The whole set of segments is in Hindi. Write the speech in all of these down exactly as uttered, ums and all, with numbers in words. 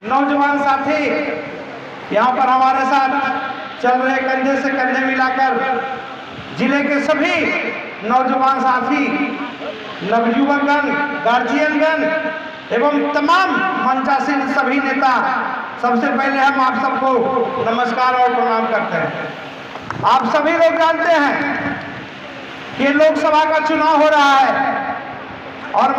नौजवान साथी यहाँ पर हमारे साथ चल रहे कंधे से कंधे मिलाकर जिले के सभी नौजवान साथी, नवयुवकगण, गार्जियनगण एवं तमाम मंचासीन सभी नेता, सबसे पहले हम आप सबको नमस्कार और प्रणाम करते हैं। आप सभी लोग जानते हैं कि लोकसभा का चुनाव हो रहा है और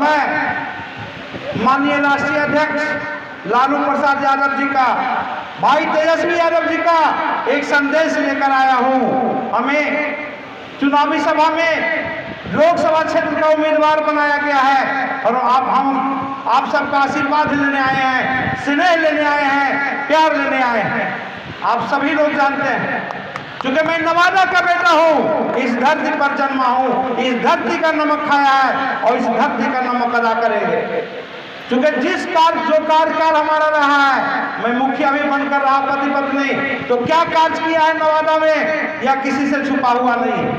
मैं माननीय राष्ट्रीय अध्यक्ष लालू प्रसाद यादव जी का, भाई तेजस्वी यादव जी का एक संदेश लेकर आया हूं। हमें चुनावी सभा में लोकसभा क्षेत्र का उम्मीदवार बनाया गया है और आप हम आप सबका आशीर्वाद लेने आए हैं, स्नेह लेने आए हैं, प्यार लेने आए हैं। आप सभी लोग जानते हैं क्योंकि मैं नवादा का बेटा हूँ, इस धरती पर जन्मा हूँ, इस धरती का नमक खाया है और इस धरती का नमक अदा करेंगे। क्योंकि जिस कार्य जो कार्यकाल हमारा रहा है, मैं मुखिया भी बनकर रहा, पति पत्नी, तो क्या कार्य किया है नवादा में या किसी से छुपा हुआ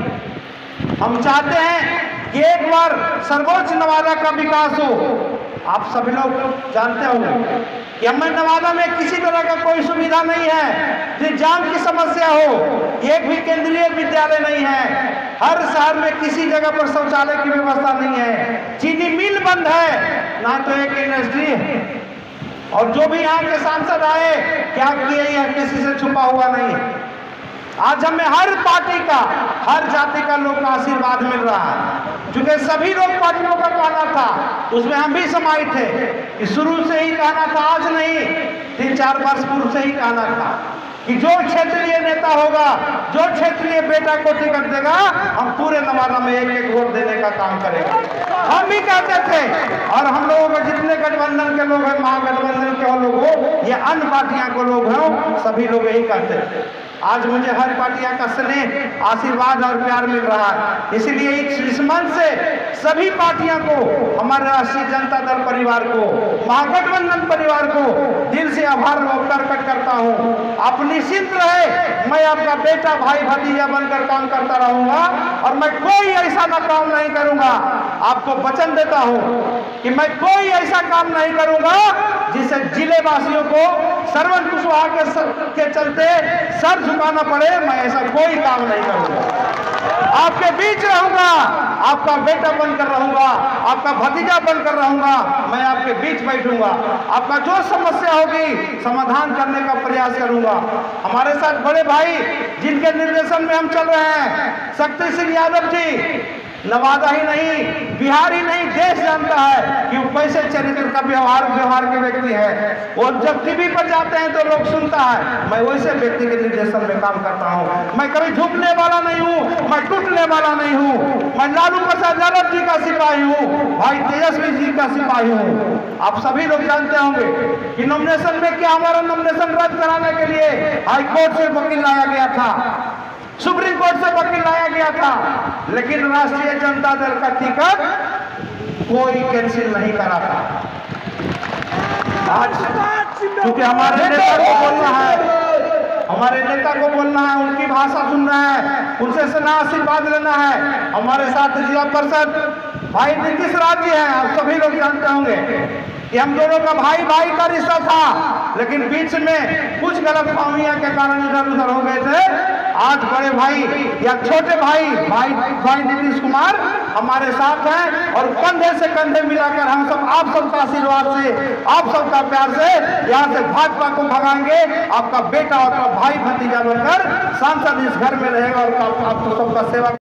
नहीं। हम चाहते हैं कि एक बार सर्वोच्च नवादा का विकास हो। आप सभी लोग जानते होंगे कि हमें नवादा में किसी तरह का कोई सुविधा नहीं है, जो जाम की समस्या हो, एक भी केंद्रीय विद्यालय नहीं है, हर शहर में किसी जगह पर शौचालय की व्यवस्था नहीं है, चीनी मिल बंद है, ना तो एक इंडस्ट्री है। और जो भी यहाँ के सांसद आए, क्या किए यह किसी से छुपा हुआ नहीं है। आज हमें हर पार्टी का, हर जाति का लोग का आशीर्वाद मिल रहा है, क्योंकि सभी लोग पार्टियों का कहना था, उसमें हम भी समाहित थे कि शुरू से ही कहना था, आज नहीं, तीन चार वर्ष पूर्व से ही कहना था कि जो क्षेत्रीय नेता होगा, जो क्षेत्रीय बेटा को टिकट देगा, हम पूरे नवादा में एक एक वोट देने का काम करेंगे। हम भी कहते थे और हम लोगों के जितने गठबंधन के लोग हैं, महागठबंधन के लोग हो, ये अन्य पार्टियां को लोग हों, सभी लोग यही कहते थे। आज मुझे हर पार्टियां का स्नेह, आशीर्वाद और प्यार मिल रहा है। इसलिए इस मंच से सभी पार्टियां को, हमारे राष्ट्रीय जनता दल परिवार को, महागठबंधन परिवार को दिल से आभार प्रकट करता हूं। आप निश्चिंत रहे, मैं आपका बेटा, भाई, भतीजा बनकर काम करता रहूंगा और मैं कोई ऐसा ना काम नहीं करूंगा। आपको वचन देता हूं कि मैं कोई ऐसा काम नहीं करूंगा जिससे जिले वासियों को सरवन कुशवाहा के, के चलते सर झुकाना पड़े। मैं ऐसा कोई काम नहीं करूंगा। आपके बीच रहूंगा, आपका बेटा बनकर रहूंगा, आपका भतीजा बनकर रहूंगा, मैं आपके बीच बैठूंगा, आपका जो समस्या होगी समाधान करने का प्रयास करूंगा। हमारे साथ बड़े भाई जिनके निर्देशन में हम चल रहे हैं, शक्ति सिंह यादव जी, नवादा ही नहीं, बिहार ही नहीं, देश जानता है कि वो कैसे चरित्र का व्यवहार व्यवहार के व्यक्ति है। और जब टीवी पर जाते हैं तो लोग सुनता है, मैं वैसे व्यक्ति के निर्देशन में काम करता हूँ। मैं कभी झुकने वाला नहीं हूँ, मैं टूटने वाला नहीं हूँ। मैं लालू प्रसाद यादव जी का सिपाही हूँ, भाई तेजस्वी जी का सिपाही हूँ। आप सभी लोग जानते होंगे कि नॉमिनेशन में क्या, हमारा नॉमिनेशन रद्द कराने के लिए हाईकोर्ट से वकील लाया गया था, सुप्रीम कोर्ट से वकील लाया गया था, लेकिन राष्ट्रीय जनता दल का टिकट कोई कैंसिल नहीं करा था। आज क्योंकि हमारे नेता को बोलना है, हमारे नेता को बोलना है, उनकी भाषा सुनना है, उनसे सलाह आशीर्वाद लेना है। हमारे साथ जिला परिषद भाई नीतीश राज जी हैं, आप सभी लोग जानते होंगे कि हम दोनों का भाई भाई का रिश्ता था, लेकिन बीच में कुछ गलत फहमियां के कारण इधर उधर हो गए थे। आज बड़े भाई या छोटे भाई भाई भाई नीतीश कुमार हमारे साथ हैं और कंधे से कंधे मिलाकर हम सब आप सबका आशीर्वाद से, आप सबका प्यार से यहाँ से भाजपा को भगाएंगे। आपका बेटा, आपका भाई, भतीजा बनकर सांसद इस घर में रहेगा और आप सबका सेवा